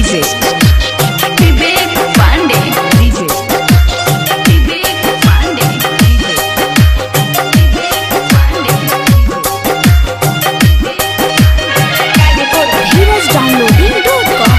DJ Vivek Pandey DJ Vivek Pandey DJ Vivek Pandey धीरजडाउनलोडिंग.com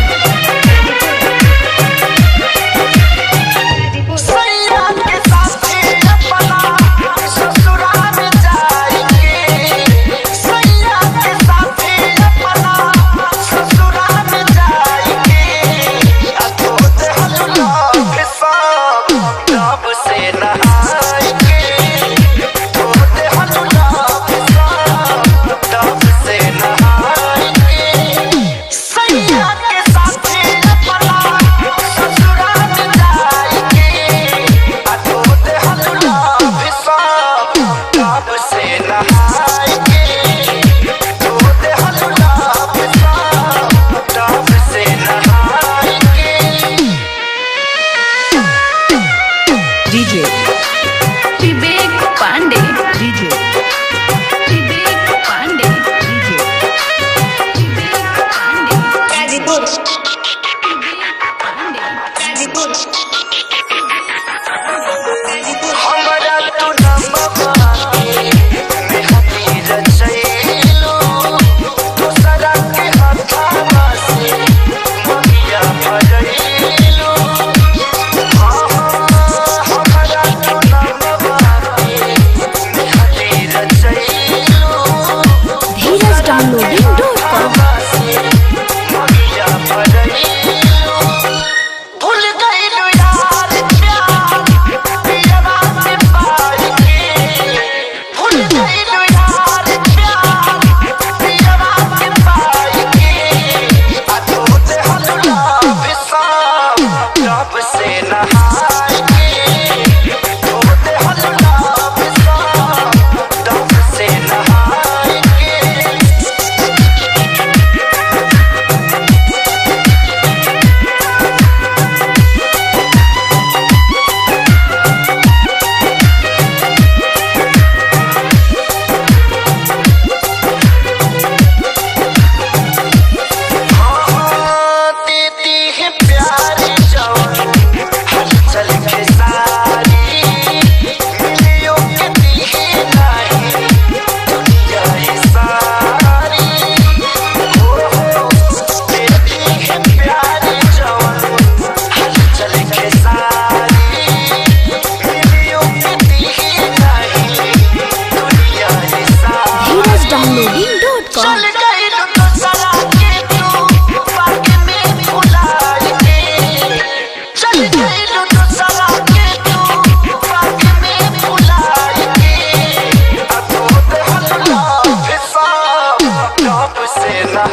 DJ Vivek Pandey DJ Vivek Pandey DJ Vivek Pandey Ghazipur Vivek Pandey Ghazipur हमरा तू नमवा में हकीर चैलो दूसरा के हाथवा से मगिया भरैलो हमरा तू नमवा में हकीर चैलो धीरजडाउनलोडिंग.com मगिया भरैलो भूल गइलो यार प्यार पियवा से पाई के भूल गइलो यार प्यार पियवा से पाई के आ तोते हल्ला विसाम रब से नहाई के तोते हल्ला विसाम रब से नहाई के देती है प्यार जवान हलचल के सारी मिलियों के दी है नहीं दुनिया ये सारी देती है प्यार जवान हलचल के सारी मिलियों के दी है नहीं दुनिया ये सारी धीरजडाउनलोडिंग.com चल गई तो सरा के तू पार्क में भुलाए के चल गई तो सरा के तू पार्क में भुलाए के अब तो हल्ला फिसा रब से ना